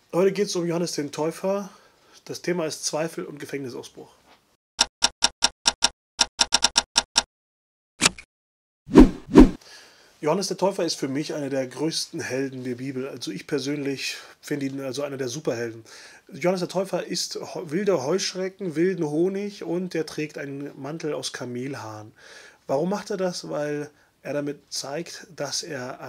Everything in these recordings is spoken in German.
Heute geht es um Johannes den Täufer. Das Thema ist Zweifel und Gefängnisausbruch. Johannes der Täufer ist für mich einer der größten Helden der Bibel. Also ich persönlich finde ihn also einer der Superhelden. Johannes der Täufer isst wilde Heuschrecken, wilden Honig und er trägt einen Mantel aus Kamelhaaren. Warum macht er das? Weil er damit zeigt, dass er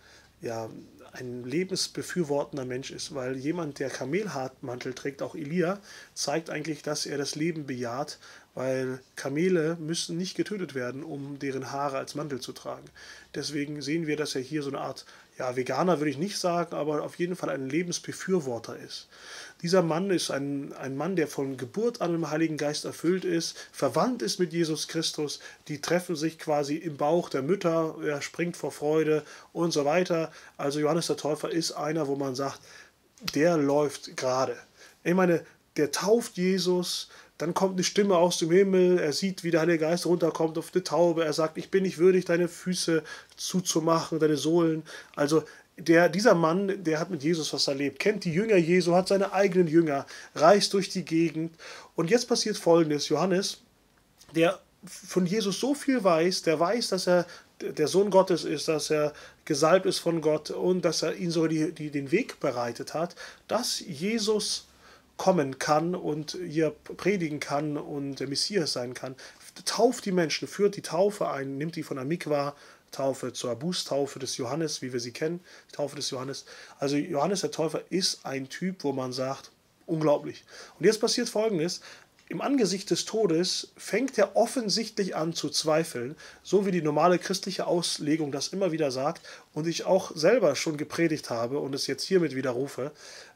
ein lebensbefürwortender Mensch ist. Weil jemand, der Kamelhaarmantel trägt, auch Elia, zeigt eigentlich, dass er das Leben bejaht, weil Kamele müssen nicht getötet werden, um deren Haare als Mantel zu tragen. Deswegen sehen wir, dass er hier so eine Art, ja, Veganer würde ich nicht sagen, aber auf jeden Fall ein Lebensbefürworter ist. Dieser Mann ist ein Mann, der von Geburt an im Heiligen Geist erfüllt ist, verwandt ist mit Jesus Christus, die treffen sich quasi im Bauch der Mütter, er springt vor Freude und so weiter. Also Johannes der Täufer ist einer, wo man sagt, der läuft gerade. Ich meine, der tauft Jesus, dann kommt eine Stimme aus dem Himmel, er sieht, wie der Heilige Geist runterkommt auf eine Taube, er sagt, ich bin nicht würdig, deine Füße zuzumachen, deine Sohlen. Also dieser Mann, der hat mit Jesus was erlebt, kennt die Jünger Jesu, hat seine eigenen Jünger, reist durch die Gegend. Und jetzt passiert Folgendes, Johannes, der von Jesus so viel weiß, der weiß, dass er der Sohn Gottes ist, dass er gesalbt ist von Gott und dass er ihn sogar den Weg bereitet hat, dass Jesus kommen kann und hier predigen kann und der Messias sein kann. Tauft die Menschen, führt die Taufe ein, nimmt die von der Mikwa-Taufe zur Bußtaufe des Johannes, wie wir sie kennen, die Taufe des Johannes. Also Johannes der Täufer ist ein Typ, wo man sagt, unglaublich. Und jetzt passiert Folgendes, im Angesicht des Todes fängt er offensichtlich an zu zweifeln, so wie die normale christliche Auslegung das immer wieder sagt und ich auch selber schon gepredigt habe und es jetzt hiermit widerrufe.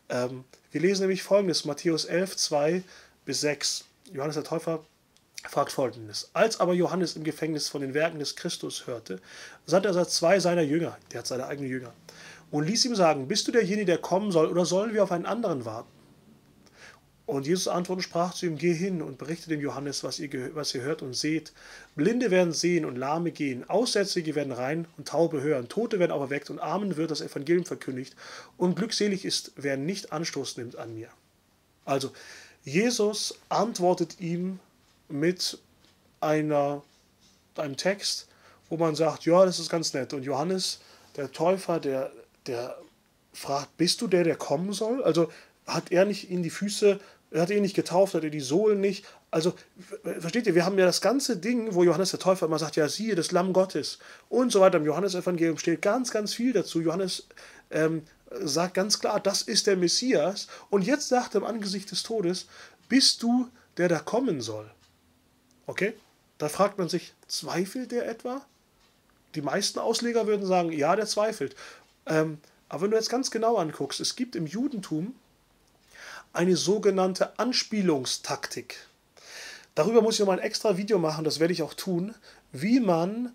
Wir lesen nämlich Folgendes, Matthäus 11, 2-6. Johannes der Täufer fragt Folgendes. Als aber Johannes im Gefängnis von den Werken des Christus hörte, sandte er zwei seiner Jünger, der hat seine eigenen Jünger, und ließ ihm sagen, bist du derjenige, der kommen soll, oder sollen wir auf einen anderen warten? Und Jesus antwortete und sprach zu ihm, geh hin und berichte dem Johannes, was ihr hört und seht. Blinde werden sehen und Lahme gehen, Aussätzige werden rein und Taube hören, Tote werden auferweckt und Armen wird das Evangelium verkündigt. Und glückselig ist, wer nicht Anstoß nimmt an mir. Also, Jesus antwortet ihm mit einem Text, wo man sagt, ja, das ist ganz nett. Und Johannes, der Täufer, der fragt, bist du der kommen soll? Also, hat er nicht in die Füße, er hat ihn nicht getauft, hat er die Sohlen nicht. Also, versteht ihr, wir haben ja das ganze Ding, wo Johannes der Täufer immer sagt, ja, siehe, das Lamm Gottes und so weiter. Im Johannesevangelium steht ganz, ganz viel dazu. Johannes sagt ganz klar, das ist der Messias. Und jetzt sagt er im Angesicht des Todes, bist du der da kommen soll? Okay? Da fragt man sich, zweifelt der etwa? Die meisten Ausleger würden sagen, ja, der zweifelt. Aber wenn du jetzt ganz genau anguckst, es gibt im Judentum eine sogenannte Anspielungstaktik. Darüber muss ich noch mal ein extra Video machen, das werde ich auch tun, wie man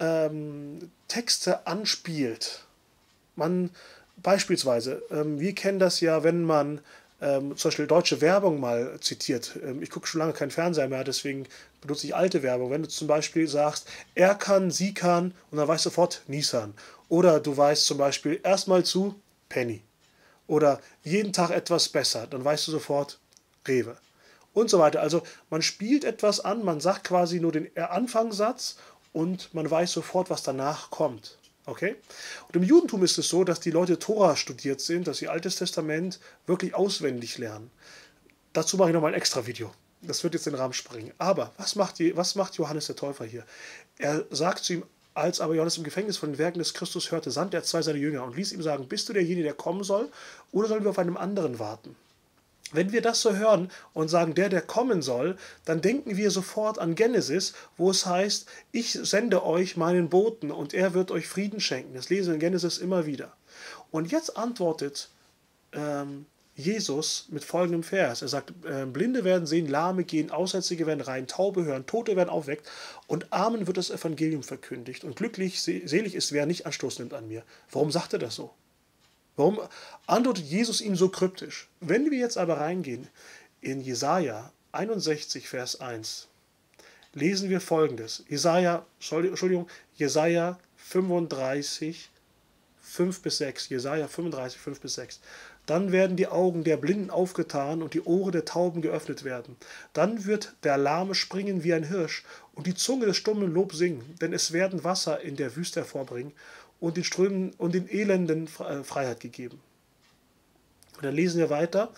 Texte anspielt. Beispielsweise, wir kennen das ja, wenn man zum Beispiel deutsche Werbung mal zitiert. Ich gucke schon lange keinen Fernseher mehr, deswegen benutze ich alte Werbung. Wenn du zum Beispiel sagst, er kann, sie kann, und dann weißt du sofort Nissan. Oder du weißt zum Beispiel erstmal zu Penny. Oder jeden Tag etwas besser, dann weißt du sofort Rewe. Und so weiter. Also man spielt etwas an, man sagt quasi nur den Anfangssatz und man weiß sofort, was danach kommt. Okay? Und im Judentum ist es so, dass die Leute Tora studiert sind, dass sie Altes Testament wirklich auswendig lernen. Dazu mache ich nochmal ein extra Video. Das wird jetzt den Rahmen sprengen. Aber was macht Johannes der Täufer hier? Er sagt zu ihm, als aber Johannes im Gefängnis von den Werken des Christus hörte, sandte er zwei seiner Jünger und ließ ihm sagen, bist du derjenige, der kommen soll, oder sollen wir auf einem anderen warten? Wenn wir das so hören und sagen, der kommen soll, dann denken wir sofort an Genesis, wo es heißt, ich sende euch meinen Boten und er wird euch Frieden schenken. Das lesen wir in Genesis immer wieder. Und jetzt antwortet Jesus mit folgendem Vers. Er sagt, Blinde werden sehen, Lahme gehen, Aussätzige werden rein, Taube hören, Tote werden aufweckt und Armen wird das Evangelium verkündigt. Und glücklich, selig ist, wer nicht Anstoß nimmt an mir. Warum sagt er das so? Warum antwortet Jesus ihm so kryptisch? Wenn wir jetzt aber reingehen in Jesaja 61, Vers 1, lesen wir folgendes. Jesaja 35, 5-6. Jesaja 35, 5-6. Dann werden die Augen der Blinden aufgetan und die Ohren der Tauben geöffnet werden. Dann wird der Lahme springen wie ein Hirsch und die Zunge des Stummen Lob singen, denn es werden Wasser in der Wüste hervorbringen und den Strömen und den Elenden Freiheit gegeben. Und dann lesen wir weiter,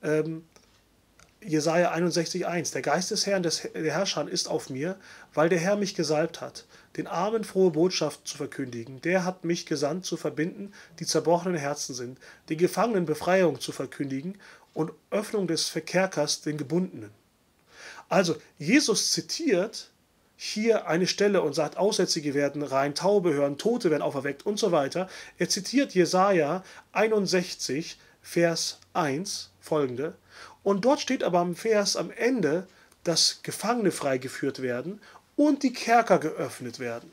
Jesaja 61,1: Der Geist des Herrn, der Herrscher, ist auf mir, weil der Herr mich gesalbt hat, den Armen frohe Botschaft zu verkündigen. Der hat mich gesandt, zu verbinden, die zerbrochenen Herzen sind, den Gefangenen Befreiung zu verkündigen und Öffnung des Kerkers den Gebundenen. Also, Jesus zitiert hier eine Stelle und sagt, Aussätzige werden rein, Taube hören, Tote werden auferweckt und so weiter. Er zitiert Jesaja 61, Vers 1, folgende. Und dort steht aber am Vers am Ende, dass Gefangene freigeführt werden und die Kerker geöffnet werden.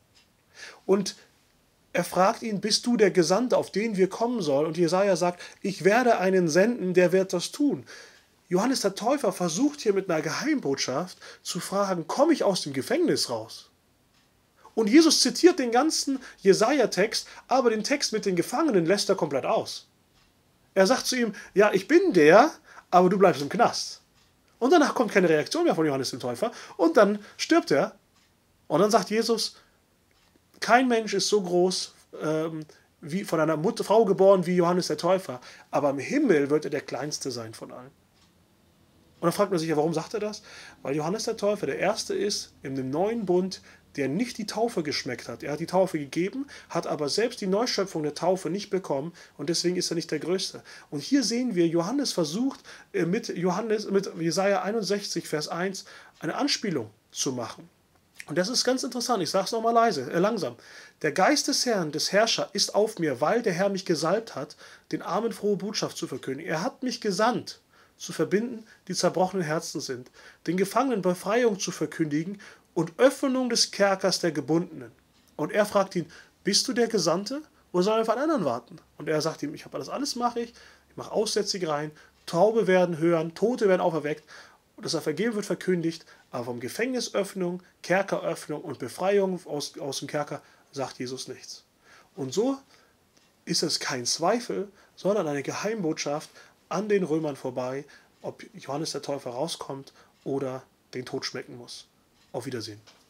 Und er fragt ihn, bist du der Gesandte, auf den wir kommen sollen? Und Jesaja sagt, ich werde einen senden, der wird das tun. Johannes der Täufer versucht hier mit einer Geheimbotschaft zu fragen, komme ich aus dem Gefängnis raus? Und Jesus zitiert den ganzen Jesaja-Text, aber den Text mit den Gefangenen lässt er komplett aus. Er sagt zu ihm, ja, ich bin der, aber du bleibst im Knast. Und danach kommt keine Reaktion mehr von Johannes dem Täufer und dann stirbt er. Und dann sagt Jesus, kein Mensch ist so groß, wie von einer Frau geboren wie Johannes der Täufer, aber im Himmel wird er der Kleinste sein von allen. Und dann fragt man sich ja, warum sagt er das? Weil Johannes der Täufer der Erste ist in dem neuen Bund, der nicht die Taufe geschmeckt hat. Er hat die Taufe gegeben, hat aber selbst die Neuschöpfung der Taufe nicht bekommen und deswegen ist er nicht der Größte. Und hier sehen wir, Johannes versucht mit Jesaja 61, Vers 1 eine Anspielung zu machen. Und das ist ganz interessant, ich sage es nochmal langsam. Der Geist des Herrn, des Herrschers, ist auf mir, weil der Herr mich gesalbt hat, den Armen frohe Botschaft zu verkündigen. Er hat mich gesandt, zu verbinden, die zerbrochenen Herzen sind, den Gefangenen Befreiung zu verkündigen und Öffnung des Kerkers der Gebundenen. Und er fragt ihn, bist du der Gesandte oder soll er auf einen anderen warten? Und er sagt ihm, ich habe alles mache ich mache Aussätzige rein, Taube werden hören, Tote werden auferweckt, und dass er vergeben wird verkündigt, aber vom Gefängnisöffnung, Kerkeröffnung und Befreiung aus dem Kerker sagt Jesus nichts. Und so ist es kein Zweifel, sondern eine Geheimbotschaft an den Römern vorbei, ob Johannes der Täufer rauskommt oder den Tod schmecken muss. Auf Wiedersehen.